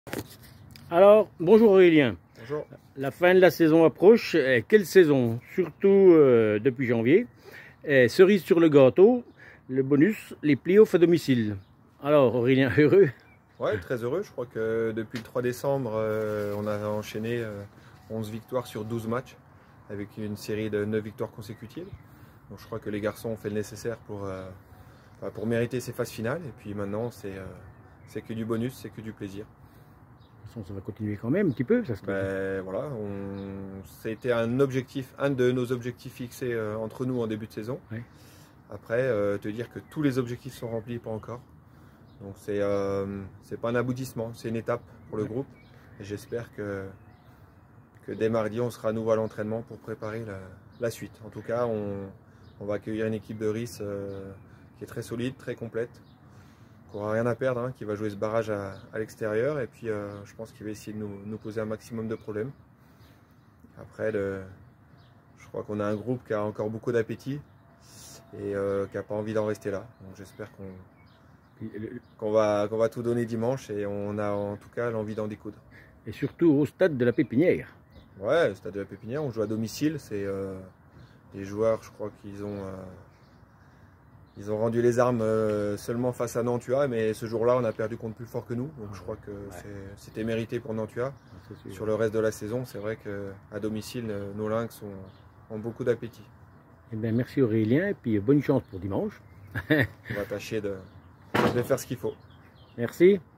Alors, bonjour Aurélien. Bonjour. La fin de la saison approche. Quelle saison? Surtout depuis janvier. Cerise sur le gâteau, le bonus, les playoffs à domicile. Alors Aurélien, heureux? Ouais, très heureux. Je crois que depuis le 3 décembre, on a enchaîné 11 victoires sur 12 matchs avec une série de 9 victoires consécutives. Donc je crois que les garçons ont fait le nécessaire pour mériter ces phases finales. Et puis maintenant, c'est que du bonus, c'est que du plaisir. De toute façon, ça va continuer quand même un petit peu. Voilà, c'était un de nos objectifs fixés entre nous en début de saison. Ouais. Après, te dire que tous les objectifs sont remplis, pas encore. Donc c'est pas un aboutissement, c'est une étape pour le groupe. Et j'espère que dès mardi, on sera à nouveau à l'entraînement pour préparer la suite. En tout cas, on va accueillir une équipe de RIS qui est très solide, très complète, qui n'aura rien à perdre, hein, qui va jouer ce barrage à l'extérieur. Et puis je pense qu'il va essayer de nous poser un maximum de problèmes. Après, je crois qu'on a un groupe qui a encore beaucoup d'appétit et qui n'a pas envie d'en rester là. Donc j'espère qu'on va tout donner dimanche et on a en tout cas l'envie d'en découdre. Et surtout au stade de la Pépinière. Ouais, le stade de la Pépinière, on joue à domicile. C'est les joueurs, je crois qu'ils ont rendu les armes seulement face à Nantua, mais ce jour-là, on a perdu contre plus fort que nous. Donc je crois que c'était mérité pour Nantua. Sur le reste de la saison, c'est vrai qu'à domicile, nos Lynx ont beaucoup d'appétit. Eh bien, merci Aurélien et puis bonne chance pour dimanche. On va tâcher de faire ce qu'il faut. Merci.